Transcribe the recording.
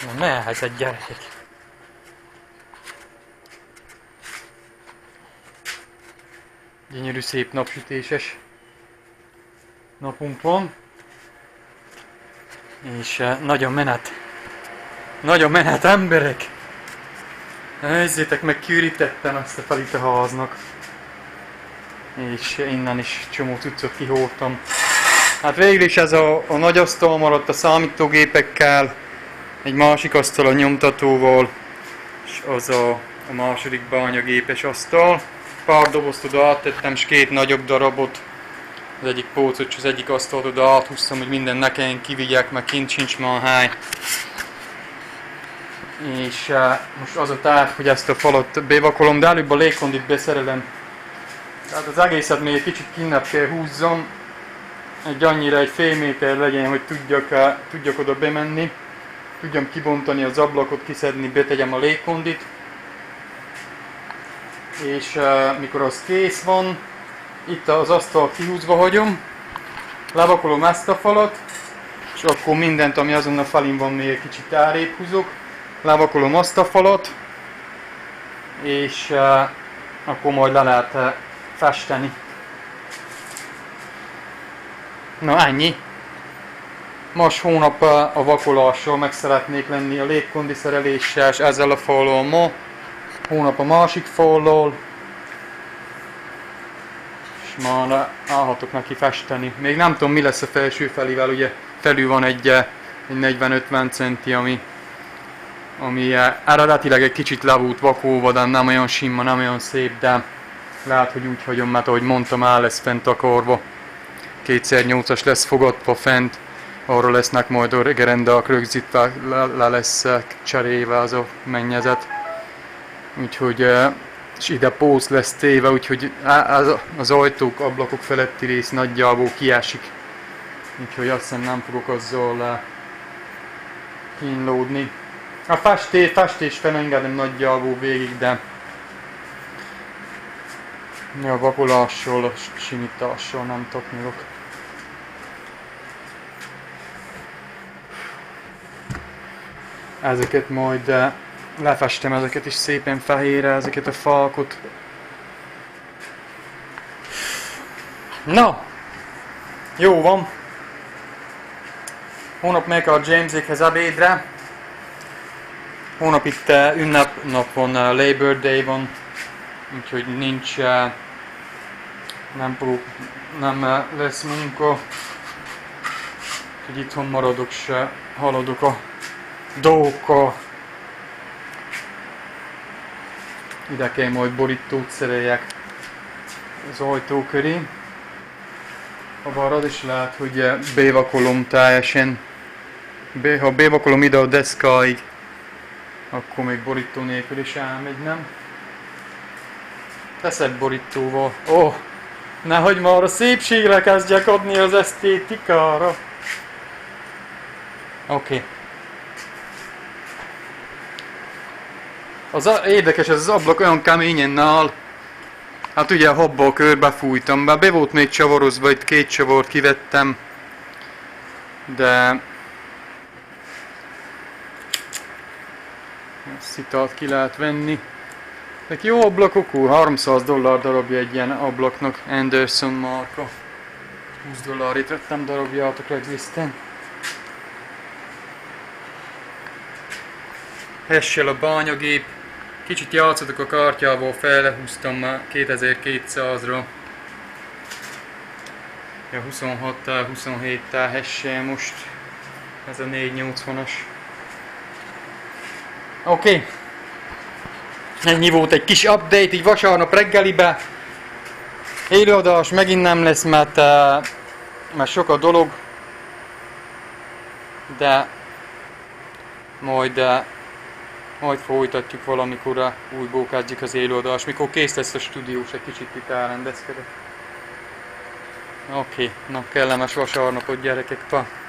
Na mehet gyerekek. Gyönyörű szép napsütéses napunk van. És nagyon menet. Nagyon menet emberek. Nézzétek meg, kiürítettem ezt a felit a háznak. És innen is csomó cuccot kihordtam. Hát végül is ez a nagy asztal maradt a számítógépekkel, egy másik asztal a nyomtatóval, és az a második bányagépes asztal. Pár dobozt oda áttettem, és két nagyobb darabot, az egyik pócot, és az egyik asztalt oda áthúztam, hogy minden ne kelljen kivigyek, mert kint sincs már hely. És most az a terv, hogy ezt a falat bevakolom, de előbb a légkondit beszerelem. Tehát az egészet még egy kicsit kinnebb kell húzzam, egy fél méter legyen, hogy tudjak oda bemenni, tudjam kibontani az ablakot, kiszedni, betegyem a légkondit. És mikor az kész van, itt az asztal kihúzva hagyom, levakolom ezt a falat, és akkor mindent, ami azon a falin van, még egy kicsit arrébb húzok, levakolom azt a falat, és akkor majd le lehet festeni. Na ennyi. Most hónap a vakolással meg szeretnék lenni, a légkondi szereléssel, és ezzel a fallal ma. Hónap a másik fallal. És már állhatok neki festeni. Még nem tudom, mi lesz a felső felével, ugye felül van egy 40-50 centi, ami eredetileg egy kicsit le volt vakolva, de nem olyan sima, nem olyan szép, de lehet, hogy úgy hagyom, mert ahogy mondtam, el lesz fent takarva. 2x8-as lesz fogadva fent, arra lesznek majd a gerendák rögzítve, le lesz cserélve az a mennyezet. Úgyhogy, és ide pósz lesz téve, úgyhogy az ajtók, ablakok feletti rész nagyjából kiesik. Úgyhogy azt hiszem nem fogok azzal kínlódni. A festés felengedem nagyjából végig, de a vakolással, a simítással nem taknyolok. Ezeket majd lefestem, ezeket is szépen fehérre, ezeket a falkot. Na! Jó van! Hónap meg a Jamesékhez ebédre. Hónap itt ünnepnap van, Labor Day van, úgyhogy nincs, nem lesz munka. Úgyhogy itthon maradok, se haladok a dolgokkal. Ide kell majd borítót szereljek az ajtó köré. A balra is lehet, hogy bevakolom teljesen. Ha bevakolom ide a deszkáig, akkor még borító nélkül is elmegy, nem? Teszek borítóval. Nehogy már a szépségre kezdjek adni az esztétikára. Oké. Érdekes, ez az ablak olyan keményen áll. Hát ugye a habbal körbe fújtam, bár be volt még csavarozva, itt 2 csavart kivettem. De szitalt ki lehet venni. Ezek jó ablakok, $300 darabja egy ilyen ablaknak, Anderson márka. $20 vettem darabját a Craigslisten. Hessel a bányagép. Kicsit játszottak a kártyával, fellehúztam már 2200-ra. 26-tel, 27-tel Hessel most. Ez a 480-as. Oké. Ennyi volt egy kis update, így vasárnap reggelibe. Élőadás megint nem lesz, mert sok a dolog. De majd folytatjuk valamikor, újból kezdjük az élőadást. Mikor kész lesz a stúdiós, egy kicsit itt elrendezkedek. Oké, na kellemes vasárnapot gyerekek, pa!